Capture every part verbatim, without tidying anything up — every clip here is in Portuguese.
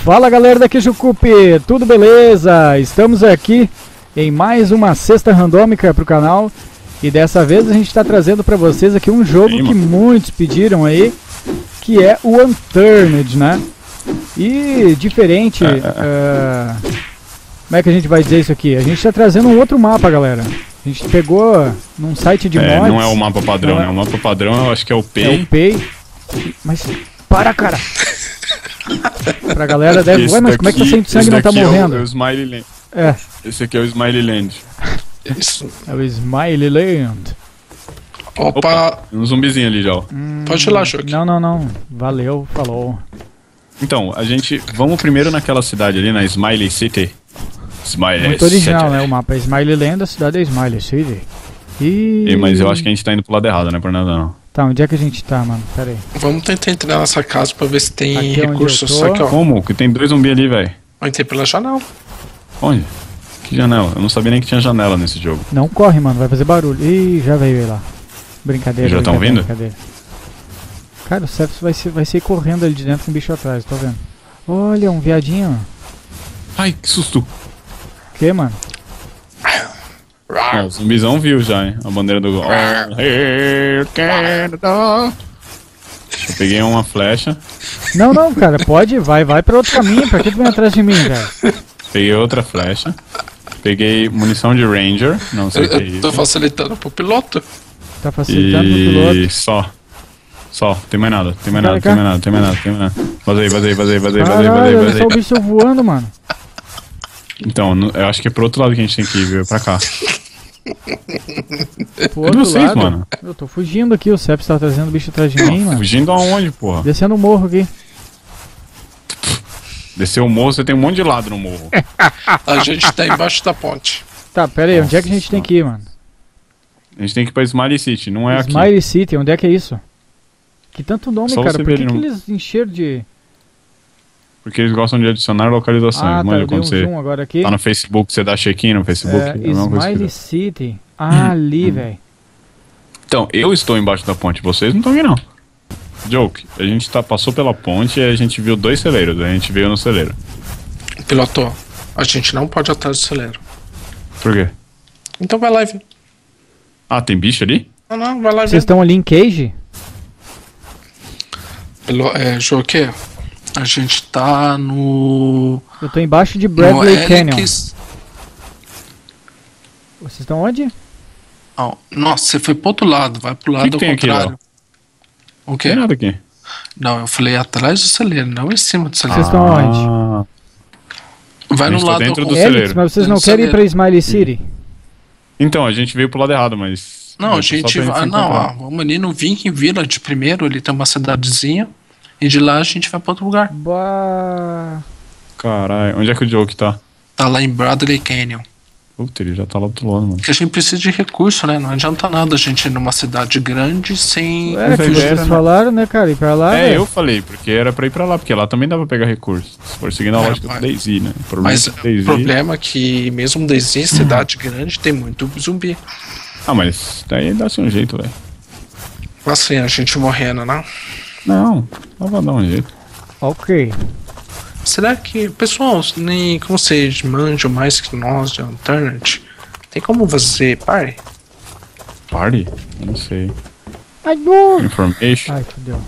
Fala galera da Queijucup, tudo beleza? Estamos aqui em mais uma cesta randômica pro canal e dessa vez a gente está trazendo para vocês aqui um jogo Sim, que muitos pediram aí, que é o Unturned, né? E diferente, é, é. Uh, como é que a gente vai dizer isso aqui? A gente está trazendo um outro mapa, galera. A gente pegou num site de é, mods. Não é o mapa padrão, né? O mapa padrão eu acho que é o Pay. É o Pay. Mas para, cara! Pra galera deve... Esse Ué, mas daqui, como é que tá sem sangue e não tá morrendo? É o, é o Smiley Land. É. Esse aqui é o Smiley Land. Isso. É o Smiley Land. Opa! Opa, um zumbizinho ali já, ó. Hum, Pode ir lá, Choque. Não, não, não. Valeu, falou. Então, a gente... Vamos primeiro naquela cidade ali, na Smiley City. Smiley Muito original, City. né? O mapa é Smiley Land, a cidade é Smiley City. E... e... Mas eu acho que a gente tá indo pro lado errado, né? Por nada não. Tá, onde é que a gente tá, mano? Pera aí. Vamos tentar entrar nessa casa pra ver se tem Aqui é recursos. onde eu tô. Só que, ó. Como? Que tem dois zumbis ali, velho. Eu entrei pela janela. Onde? Que janela? Eu não sabia nem que tinha janela nesse jogo. Não corre, mano. Vai fazer barulho. Ih, já veio ele lá. Brincadeira. Já estão vindo? Brincadeira. Cara, o Cephas vai ser, vai ser correndo ali de dentro com o bicho atrás, tô vendo. Olha, um viadinho. Ai, que susto. O que, mano? Ah, o zumbizão viu já, hein? A bandeira do... Oh, here, Canada. Eu peguei uma flecha. Não, não, cara, pode, vai, vai pra outro caminho. Pra que tu vem atrás de mim, cara? Peguei outra flecha. Peguei munição de Ranger. Não sei o que é Eu isso. tô facilitando pro piloto. Tá facilitando pro piloto. E só. Só, tem mais nada, tem mais Cara, nada, cá. tem mais nada, tem mais nada, tem mais nada. Vazei, vazei, vazei, vazei, vazei, Caralho, vazei, olha vazei. só o bicho voando, mano. Então, no- eu acho que é pro outro lado que a gente tem que ir, viu? Pra cá. Pro Cadê outro vocês, lado. mano? Eu tô fugindo aqui, o Cephas tá trazendo o bicho atrás de mim, mano. Fugindo aonde, porra? Descendo o morro aqui. Desceu o morro, você tem um monte de lado no morro. A gente tá embaixo da ponte. Tá, pera aí, onde é que a gente tem que ir, mano? A gente tem que ir pra Smiley City, não é aqui. Smiley City, onde é que é isso? Que tanto nome, Só cara, você por ver que, ali que no- eles encheram de... Porque eles gostam de adicionar localizações. Ah, tá, Manja, eu dei um quando você zoom agora aqui. tá no Facebook, você dá check-in no Facebook. É, é a mesma coisa que Smiley dá. City. Ah, ali, velho. Então, eu estou embaixo da ponte, vocês não estão aqui não. Joke, a gente tá, passou pela ponte e a gente viu dois celeiros, a gente veio no celeiro. Piloto, a gente não pode ir atrás do celeiro. Por quê? Então vai lá e vê. Ah, tem bicho ali? Não, não, vai lá e Vocês vê. estão ali em Cage? Pilo- É, Joque, a gente tá no... Eu tô embaixo de no Bradley Canyon. Helix. Vocês estão onde? Ah, nossa, você foi pro outro lado, vai pro lado que tem aqui, contrário. O Não quê? tem nada aqui. Não, eu falei atrás do celeiro, não em cima do celeiro. Vocês estão onde? Ah, Vai a no gente tá lado dentro do o- celeiro. Helix, mas vocês não No querem ir pra celeiro. Smiley City? então, a gente veio pro lado errado, mas... Não, só a gente pra vai. se Não, encontrar. ó, vamos ali no Viking Village primeiro, ali tem uma cidadezinha. E de lá a gente vai pra outro lugar. Bah... Caralho, onde é que o Joke tá? Tá lá em Bradley Canyon. Puta, ele já tá lá do outro lado, mano. Porque a gente precisa de recurso, né? Não adianta nada a gente ir numa cidade grande sem. É, Mas que aí vocês era, né? falaram, né, cara? Ir pra lá, É, velho. eu falei, porque era pra ir pra lá, porque lá também dá pra pegar recursos. Se for seguindo a É, lógica do mas- DayZ, né? O problema Mas é que o DayZ... problema é que mesmo desde em cidade grande tem muito zumbi. Ah, mas daí dá-se um jeito, velho. Assim, a gente morrendo, né? Não, só vai dar um jeito. Ok. Será que. Pessoal, nem como vocês manjam mais que nós de Unturned, tem como fazer party? Party? Eu não sei. Ai, não. Information? Ai, fodeu.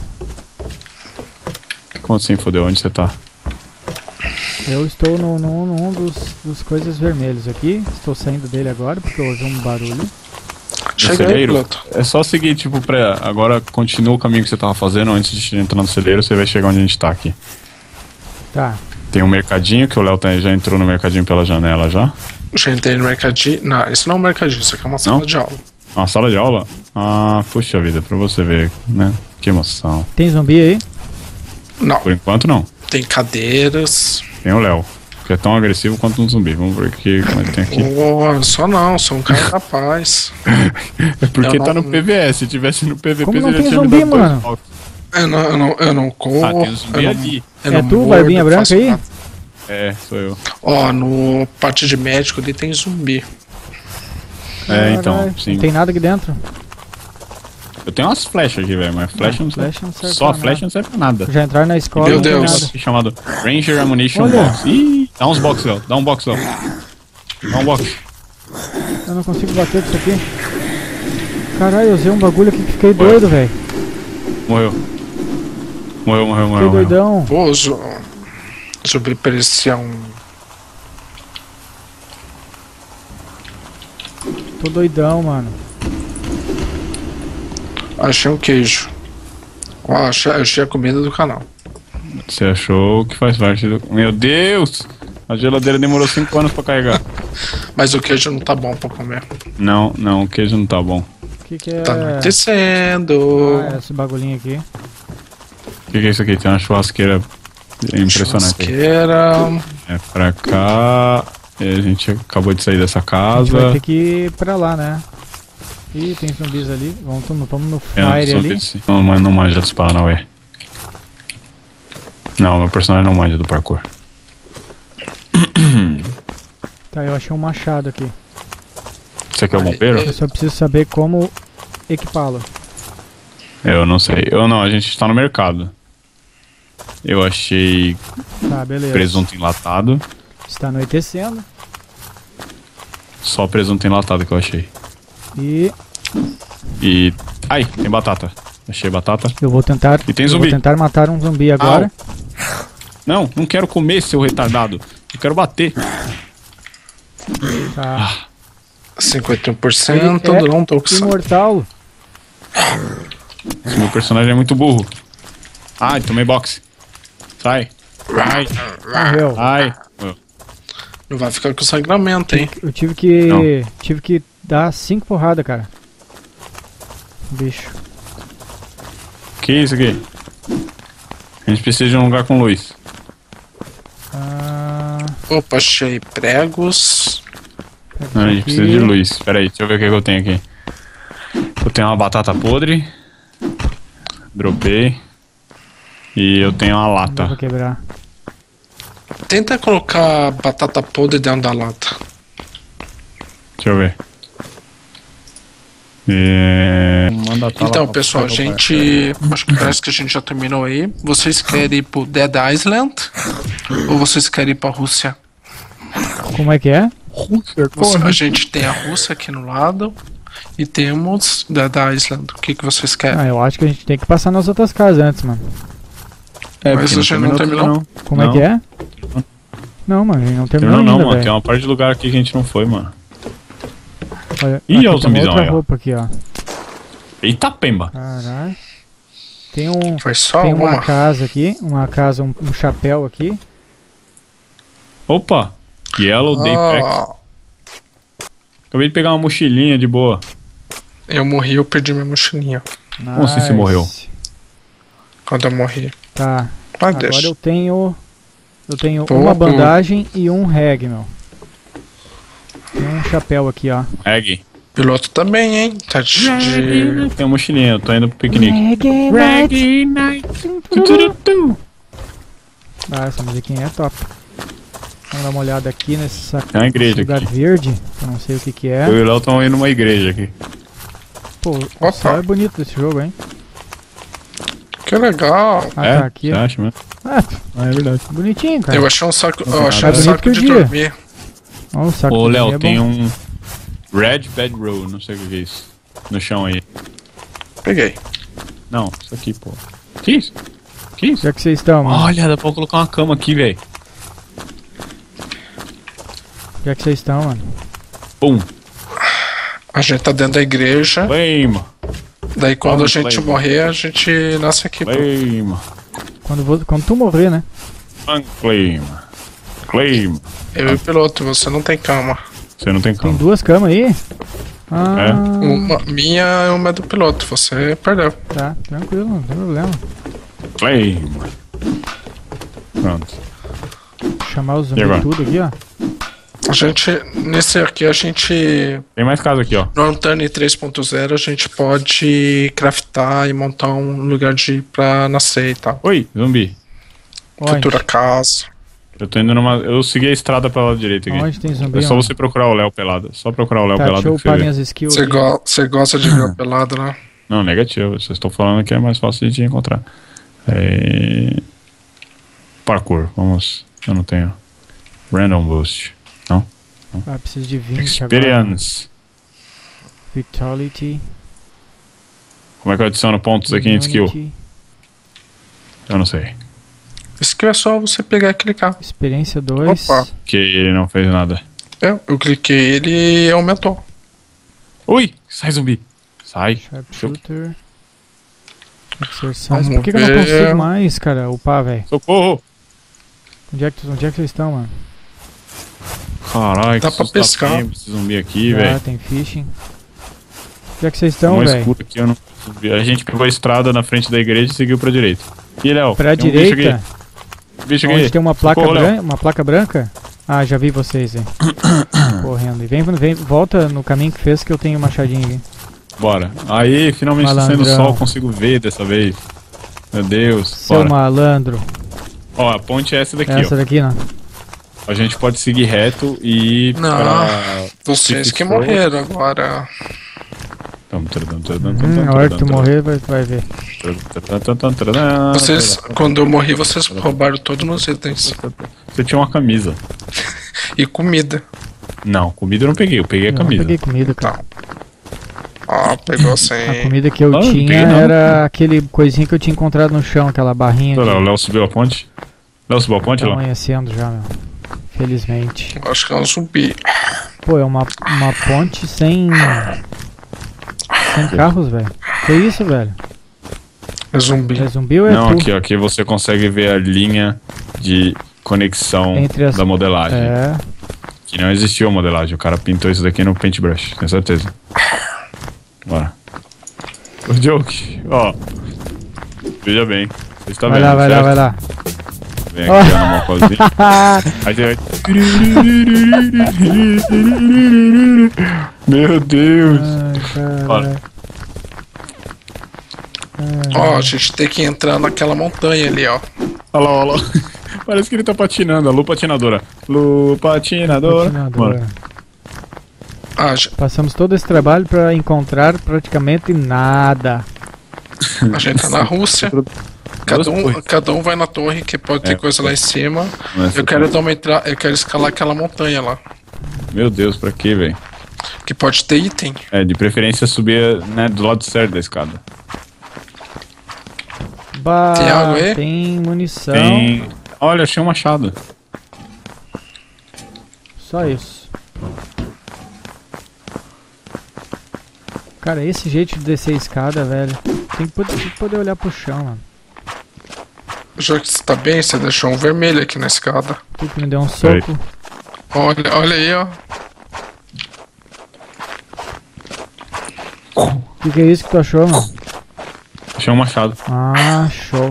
Como assim, fodeu? Onde você tá? Eu estou no, no, num dos, dos coisas vermelhos aqui. Estou saindo dele agora porque eu ouvi um barulho. Chega aí, celeiro? piloto. É só seguir, tipo, pra... Agora continua o caminho que você tava fazendo antes de entrar no celeiro, você vai chegar onde a gente tá aqui. Tá. Tem um mercadinho, que o Léo tá- já entrou no mercadinho pela janela já. Já entrei no mercadinho. Não, isso não é um mercadinho, isso aqui é uma sala Não? de aula. Uma sala de aula? Ah, puxa vida, pra você ver, né? Que emoção. Tem zumbi aí? Não, Por enquanto, não. tem cadeiras. Tem o Léo, que é tão agressivo quanto um zumbi. Vamos ver aqui, como é que tem aqui. Oh, só não, sou um cara capaz. É porque Eu tá não- no P V S, se tivesse no P V P, Como não você já tem tinha me zumbi, dado dois mano? toques. Eu não, eu não, eu não corro. Ah, tem um zumbi eu não, ali. eu É não tu, mordo, barbinha eu branca faço aí? nada. É, sou eu. Ó, no parte de médico ali tem zumbi. É, então, Caralho, sim. Não tem nada aqui dentro. Eu tenho umas flechas aqui, velho, mas flecha não, flecha serve. não serve Só pra flecha nada. não serve pra nada. Já entraram na escola, Meu não tem Deus. nada. Aqui chamado Ranger Ammunition Olha. Box. Ih, dá uns box, Léo. Dá um box, Léo. Dá um box. Eu não consigo bater disso aqui. Caralho, eu usei um bagulho aqui que fiquei doido, velho. Morreu. Morreu, morreu, Fiquei morreu. morreu. doidão. Pô, o zu- zumbi parecia um. Tô doidão, mano. Achei um queijo. Ó, achei, achei a comida do canal. Você achou que faz parte do... Meu Deus! A geladeira demorou cinco anos pra carregar. Mas o queijo não tá bom pra comer. Não, não, o queijo não tá bom. O que que é? Tá anoitecendo. Ah, é esse bagulhinho aqui. O que, que é isso aqui? Tem uma churrasqueira impressionante. aí. Churrasqueira. É pra cá. E a gente acabou de sair dessa A gente vai casa. ter que ir pra lá, né? Ih, tem zumbis ali. Vamos, vamos, vamos no É, fire só ali. desse- Não, mas não manja dos Paranauê. Não, meu personagem não manja do parkour. Tá, eu achei um machado aqui. Você aqui é o bombeiro? Eu só preciso saber como equipá-lo. Eu não sei. Eu não, a gente tá no mercado. Eu achei Tá, beleza. presunto enlatado. Está anoitecendo. Só presunto enlatado que eu achei. E E. Ai, tem batata. Achei batata. eu vou tentar. E tem eu zumbi. Vou tentar matar um zumbi agora. Não, não quero comer, seu retardado. Eu quero bater. Tá. cinquenta e um por cento. Ele é Não tô com sangue. imortal. Esse meu personagem é muito burro. Ai, tomei boxe. Sai. Ai, Morreu. ai. Morreu. Não vai ficar com sangramento, hein? Eu tive que. Não. Tive que dar cinco porradas, cara. Bicho. Que isso aqui? A gente precisa de um lugar com luz. Ah, Opa, achei pregos. pega Não, a isso gente aqui. precisa de luz. Pera aí, deixa eu ver o que, que eu tenho aqui. Eu tenho uma batata podre. Dropei. E eu tenho uma Não dá lata. pra quebrar. Tenta colocar batata podre dentro da lata. Deixa eu ver. É... Manda tá lá Então, pra- pessoal, a pra- gente. Acho que parece que a gente já terminou aí. Vocês querem ir pro Dead Island? Ou vocês querem ir pra Rússia? Como é que é? Você- a gente tem a Rússia aqui no lado. E temos Dead Island. O que, que vocês querem? Ah, eu acho que a gente tem que passar nas outras casas antes, mano. É, Mas porque a gente não terminou? tudo, Como Não. é que é? Não, mano, a gente não terminou Terminou não, ainda, mano. velho. Tem uma parte do lugar aqui que a gente não foi, mano. Olha, Ih, aqui ó o tem uma zumbizão outra aí, ó. roupa aqui, ó. Eita pemba. Caralho. Tem um... Foi só Tem uma uma. casa aqui, uma casa, um, um chapéu aqui. Opa! Yellow Day Pack. Ah, Acabei de pegar uma mochilinha de boa. eu morri, eu perdi minha mochilinha. Como assim você morreu? Quando eu morri. Tá, Ah, agora deixa. eu tenho... Eu tenho Pô, uma pô. bandagem e um reg, meu. Tem um chapéu aqui, ó. Reggae. Piloto também, hein? Tá de. de- Tem uma mochilinha, eu tô indo pro piquenique. Reggae Reggae night. Ah, essa musiquinha é top. Vamos dar uma olhada aqui nesse sac- Tem uma igreja lugar aqui. verde. Eu não sei o que que é. Eu e o Léo estamos indo numa igreja aqui. Pô, Opa. o céu é bonito desse jogo, hein? Que legal. Ah, é? tá aqui. Você acha mesmo? Ah, Ah, é verdade. bonitinho, cara. Eu achei um saco. Eu Ah, achei tá um bonito saco que o de dia. dormir. Ó, o saco Ô, de Léo, dormir é tem bom. um Red Bedroll, não sei o que é isso. No chão aí. Peguei. Não, isso aqui, pô. Que isso? Que isso? Onde é que vocês estão, mano? Olha, dá pra colocar uma cama aqui, velho. Onde é que vocês estão, mano? Pum. A gente tá dentro da igreja. Flame. Daí quando Vamos, a gente Flame. morrer, a gente nasce aqui. pô. Flame. Quando, vou, quando tu morrer, né? Flame. Flame. Eu e o piloto, você não tem cama. Você não tem Tem cama. duas camas aí? Ah, É? Uma minha e uma é do piloto. Você perdeu. tá. Tranquilo, não tem problema. Flame. Pronto. Vou chamar os E zumbis agora? tudo aqui, ó. A gente. Nesse aqui, a gente. Tem mais casa aqui, ó. No Antane três ponto zero, a gente pode craftar e montar um lugar de pra nascer e tal. Oi, zumbi. Onde? Futura casa. Eu tô indo numa. Eu segui a estrada pra lá direita aqui. Onde tem zumbi? É só onde? você procurar o Léo pelado. Só procurar o Léo Tá, pelado deixa eu que você upar vê. minhas skills Você, aqui. go você gosta de ver pelado, né? Não, negativo. Vocês estão falando que é mais fácil de encontrar. É... Parkour, vamos. Eu não tenho. Random boost. Não? não. Ah, preciso de vinte Experience. agora. Vitality. Como é que eu adiciono pontos aqui em skill? Immunity. Eu não sei. Skill é só você pegar e clicar. Experiência dois. Opa. Que ele não fez nada. É, eu cliquei ele e aumentou. Ui! Sai zumbi! Sai! Sharpshooter. Exercise. Vamos Por que, que eu não ver. consigo mais, cara, upar, velho? Socorro! Onde é que, onde é que vocês estão, mano? Caralho, Dá que pra susto pescar. tem esse zumbi aqui, Ah, velho. tem fishing. Onde é que vocês Tá estão, mais velho? escuro aqui, eu não consigo ver. A gente pegou a estrada na frente da igreja e seguiu pra direita. E Léo? Pra tem um direita? Bicho aqui. Bicho Onde aqui. tem uma placa, Socorro, Léo. branca, uma placa branca? Ah, já vi vocês, hein. Correndo. E vem, vem, volta no caminho que fez que eu tenho um machadinho aqui. Bora. Aí, finalmente tá saindo o Malandrão. sol, consigo ver dessa vez. Meu Deus. Seu Bora. malandro. Ó, a ponte é essa daqui, Essa ó. daqui, não. A gente pode seguir reto e ir Não. pra... Vocês Fifth que floor. morreram agora. Tum, tradam, tradam, Hum, tradam, a hora que tu tradam, morrer, vai, vai ver. tradam, tradam, tradam, Vocês, tradam. quando eu morri, vocês roubaram todos meus itens. Você tinha uma camisa. E comida. Não, comida eu não peguei, eu peguei a Eu não camisa. peguei comida, cara. Ó, pegou A sem. comida que eu Ah, não tinha peguei, não. era aquele coisinha que eu tinha encontrado no chão, aquela barrinha Olha lá, o de... Léo subiu a ponte. Léo subiu a ponte, Tá Léo? amanhecendo já, meu. Felizmente. Acho que é um zumbi. Pô, é uma, uma ponte sem... Sem carros, velho. Que isso, velho? É zumbi. É zumbi ou é Não, tu? aqui, ó, aqui você consegue ver a linha de conexão Entre as- da modelagem. É... Que não existiu a modelagem, o cara pintou isso daqui no paintbrush, tenho certeza. Bora. O joke, ó. Veja bem, você está Vai vendo, lá, vai lá, certo? vai lá. Vem aqui, ó, na mocozinha. Aí você vai... Meu Deus. Ai, Bora. cara. Ó, a gente tem que entrar naquela montanha ali, ó. Olha lá, olha lá. Parece que ele tá patinando, a Lu patinadora. Lu patinadora. Patinadora. Bora. Ah, já- Passamos todo esse trabalho pra encontrar praticamente nada. a gente tá na Rússia. Cada um, cada um vai na torre, que pode ter É. coisa lá em cima. Nossa, Eu quero dar uma entra... eu quero escalar aquela montanha lá. Meu Deus, pra quê, velho? Que pode ter item. É, de preferência subir, né, do lado certo da escada. Bah, Tem algo aí? tem munição. Tem... Olha, achei um machado. Só isso. Cara, esse jeito de descer a escada, velho. Tem que poder, tem que poder olhar pro chão, mano. Já que você tá bem, você deixou um vermelho aqui na escada. Tu que me deu um Peraí. soco. Olha, olha aí, ó. O que, que é isso que tu achou, mano? Achei um machado. Ah, show.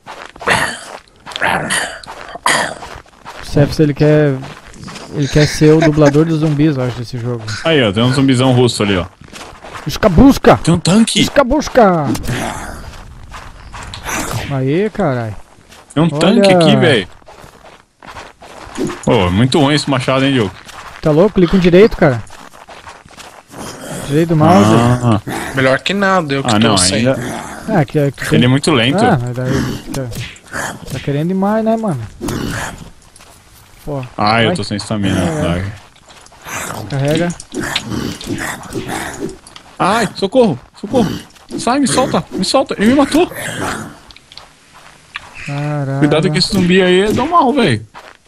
O Cephas, ele quer. Ele quer ser o dublador dos zumbis, eu acho, desse jogo. Aí, ó, tem um zumbizão russo ali, ó. Escabusca! Tem um tanque! Escabusca! Aí, caralho. Tem um Olha. tanque aqui, velho. Pô, é muito ruim esse machado, hein, Diogo? Tá louco? Clica com direito, cara. Direito do mouse. Ah, Melhor que nada, eu que ah tô não, sem. ainda... Ah, que, que tem... Ele é muito lento. Ah, mas daí fica... Tá querendo demais, né, mano? Pô, Ah, eu vai, tô sem estamina. É. Vai. carrega. Ai, socorro, socorro. Sai, me solta, me solta. Ele me matou. Caralho. Cuidado que esse zumbi aí é do mal, velho.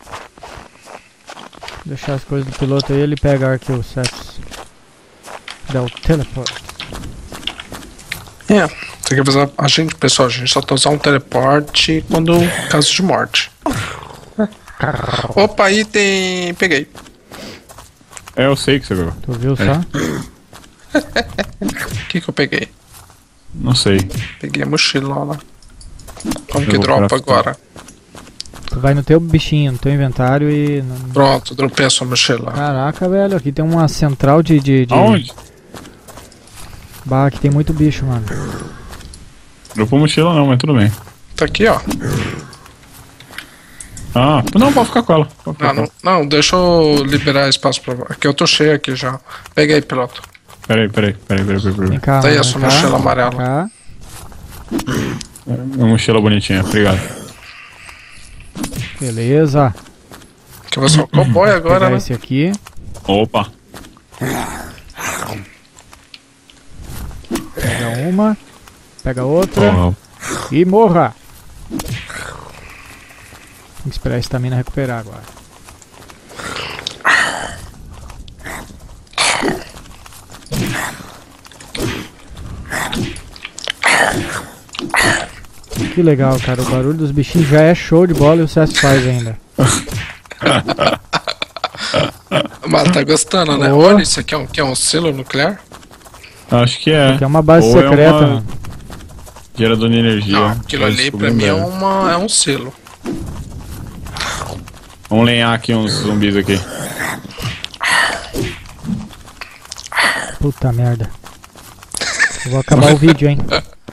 Deixar as coisas do piloto aí, ele pega aqui o Cephas. Dá o teleport. É, tem que avisar a gente, pessoal, a gente só tá usando um teleporte quando caso de morte. Opa, aí tem. Peguei. É, eu sei que você pegou. Tu viu É. só? O que que eu peguei? Não sei. Peguei a mochila lá. Como Eu que vou dropa craftar. agora? Tu vai no teu bichinho, no teu inventário e... no- Pronto, dropei a sua mochila. Caraca, velho, aqui tem uma central de... de, de... Aonde? Bah, aqui tem muito bicho, mano. Dropou mochila não, mas tudo bem. Tá aqui, ó. Ah, não, pode ficar com ela. Pode ficar Não, com não, não, deixa eu liberar espaço pra. Aqui eu tô cheio aqui já. Pega aí, piloto. Peraí, peraí, peraí, peraí, peraí. Vem cá, Tá aí mano, a sua vem cá, mochila vem amarela. cá. Uma mochila bonitinha, obrigado. Beleza. Que você é o cowboy Vou agora, pegar né? esse aqui. Opa. Pega uma. Pega outra. Ó, E morra. Tem que esperar a estamina recuperar agora. Que legal, cara. O barulho dos bichinhos já é show de bola e o César faz ainda. Mas tá gostando, né? Oh. Olha, isso aqui é um, que é um selo nuclear? acho que é. Que é uma base Ou é secreta, uma- mano. Gerador de energia. Não, aquilo Vai ali pra descobrir mim em é, breve. uma, é um selo. Vamos lenhar aqui uns zumbis aqui. Puta merda. Eu vou acabar o vídeo, hein.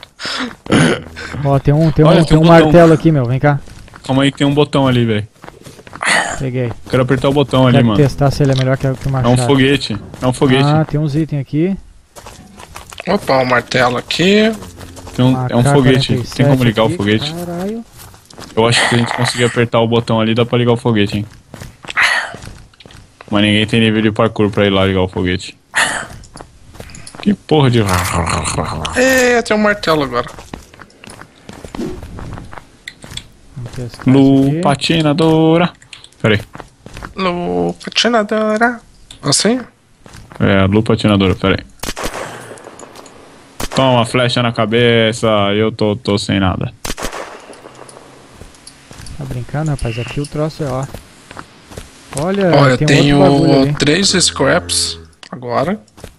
Ó, tem um, tem um, Olha, tem tem um um botão. martelo aqui, meu. Vem cá. Calma aí que tem um botão ali, velho. Peguei. Quero apertar o botão ali, Quero mano. testar se ele é melhor que, que o É machado. um foguete. É um foguete. Ah, tem uns itens aqui. Opa, um martelo aqui. Tem um- Uma é um K foguete. quarenta e Tem como sete ligar aqui. o foguete? Caralho. Eu acho que se a gente conseguir apertar o botão ali, dá pra ligar o foguete, hein? Mas ninguém tem nível de parkour pra ir lá ligar o foguete. Que porra de... É, tem um martelo agora. Vamos testar isso Lu aqui. patinadora. Pera aí. Lu patinadora. Assim? É, Lu patinadora, pera aí. Toma, flecha na cabeça, eu tô, tô sem nada. Tá brincando, rapaz? Aqui o troço é, ó. Olha, Olha, tem um tenho outro bagulho ali. três scraps agora.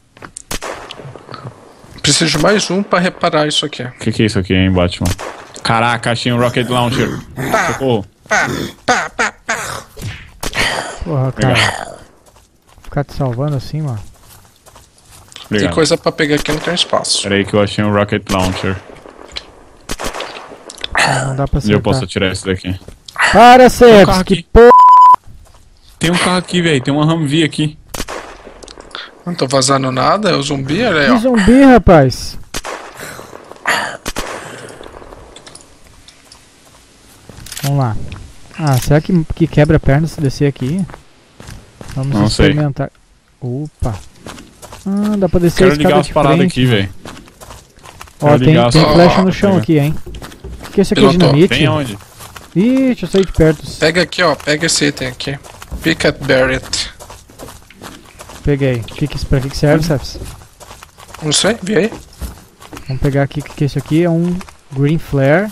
Preciso de mais um pra reparar isso aqui. O que, que é isso aqui, hein, Batman? Caraca, achei um rocket launcher. Socorro. Pá, pá, pá, pá. Porra, cara. Ficar te salvando assim, mano. Tem Obrigado. coisa pra pegar aqui, não tem espaço. Pera aí que eu achei um rocket launcher. Não dá pra Onde eu acertar. posso atirar esse daqui? Para, Tem um Seps, carro que aqui. porra. Tem um carro aqui, velho. Tem uma Humvee aqui. Não tô vazando nada, é o zumbi, olha aí, Que ó. zumbi, rapaz. Vamos lá. Ah, será que, que quebra a perna se descer aqui? Vamos Não sei. experimentar. Opa. Ah, dá pra descer Quero a escada ligar as de paradas frente, aqui, mano. velho. Ó, Quero tem, ligar as tem paradas. flecha no Ó, chão pega. aqui, hein. O que, que é isso aqui? Pilotou. Dinamite? Tem aonde? Ih, deixa eu sair de perto. Pega aqui, ó. Pega esse item aqui. Pick at Barrett. Peguei. Que que, pra que, que serve, Seps? Não sei, vi aí. Vamos pegar aqui, que, que esse aqui é um Green Flare.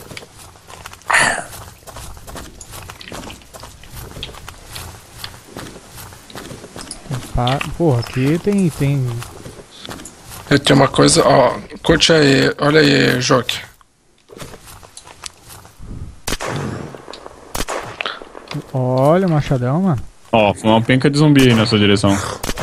Opa, porra, aqui tem, tem... Eu tenho uma coisa, ó. Curte aí, olha aí, Joque. Olha o machadão, mano. Ó, foi uma penca de zumbi aí na sua direção.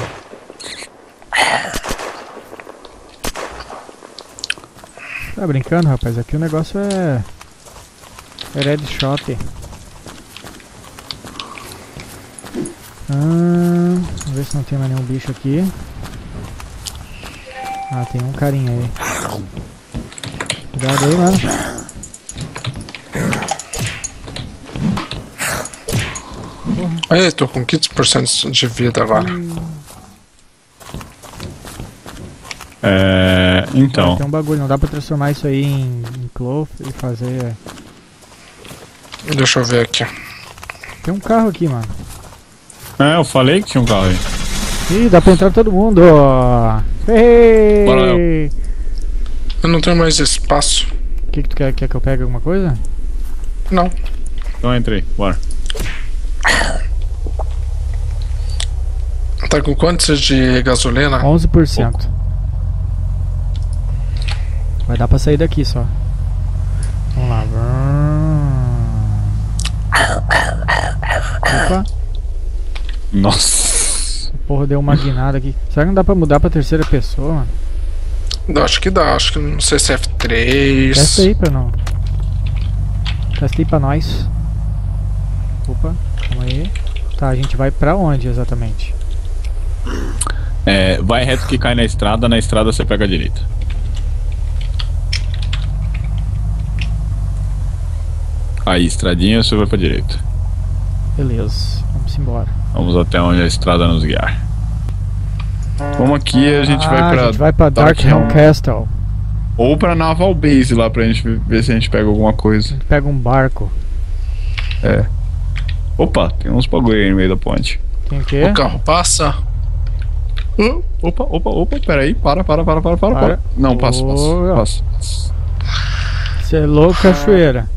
Tá brincando, rapaz? Aqui o negócio é... é red shot. Hum, vamos ver se não tem mais nenhum bicho aqui. Ah, tem um carinha aí. Cuidado aí, mano. Aí, tô com quinze por cento de vida agora. É... Então. Tem um bagulho, não dá pra transformar isso aí em, em cloth e fazer... Deixa eu ver aqui. Tem um carro aqui, mano. É, eu falei que tinha um carro aí. Ih, dá pra entrar todo mundo. Ei! Bora, Eu não tenho mais espaço. O que, que tu quer? Quer que eu pegue alguma coisa? Não. Então entrei, bora. Tá com quantos de gasolina? onze por cento. Vai dar pra sair daqui só. Vamos lá. Opa, Nossa. porra, deu uma guinada aqui. Será que não dá pra mudar pra terceira pessoa, mano? Não, acho que dá. Acho que não sei se é F três. Testa aí pra não. Testa aí pra nós. Opa, calma aí. Tá, a gente vai pra onde exatamente? É, vai reto que cai na estrada, na estrada você pega a direita. Aí, estradinha, você vai pra direita. Beleza, vamos embora. Vamos até onde a estrada nos guiar. Vamos aqui, a gente ah, vai pra... a gente vai pra Darkhelm Castle. Ou pra Naval Base lá, pra gente ver se a gente pega alguma coisa. A gente pega um barco. É. Opa, tem uns bagulho aí no meio da ponte. Tem o quê? O carro passa. Uh, opa, opa, opa, peraí, para, para, para, para, para, Para. para. Não, passa, Oh. passa, passa. Você é louco, cachoeira.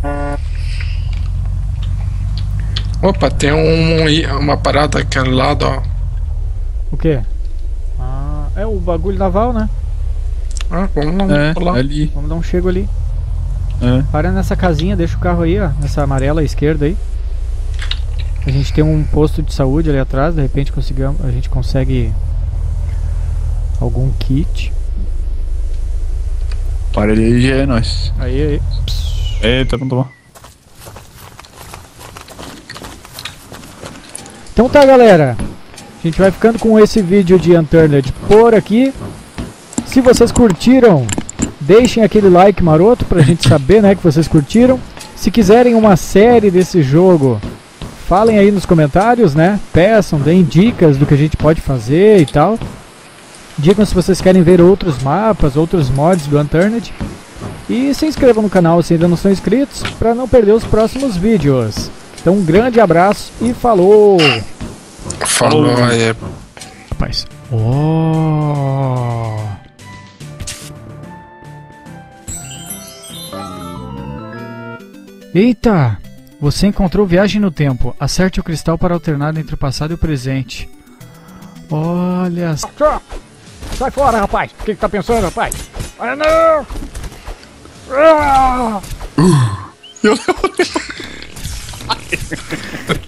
Opa, tem um, uma parada aquele lado, ó. O quê? Ah, é o bagulho naval, né? Ah, vamos lá, É, vamos lá. ali. Vamos dar um chego ali. É. Para nessa casinha, deixa o carro aí, ó. Nessa amarela à esquerda aí. A gente tem um posto de saúde ali atrás. De repente conseguimos, a gente consegue algum kit. Para ali aí, já é nóis. Aí, aí. Eita, vamos tomar. Então tá, galera. A gente vai ficando com esse vídeo de Unturned por aqui. Se vocês curtiram, deixem aquele like maroto pra gente saber, né, que vocês curtiram. Se quiserem uma série desse jogo, falem aí nos comentários, né? Peçam, deem dicas do que a gente pode fazer e tal. Digam se vocês querem ver outros mapas, outros mods do Unturned. E se inscrevam no canal se ainda não são inscritos, para não perder os próximos vídeos. Então um grande abraço e falou! Falou aí. Rapaz. Oh. Eita! Você encontrou viagem no tempo. Acerte o cristal para alternar entre o passado e o presente. Olha... Sai fora, rapaz! O que, que tá pensando, rapaz? Olha não! Ah! Eu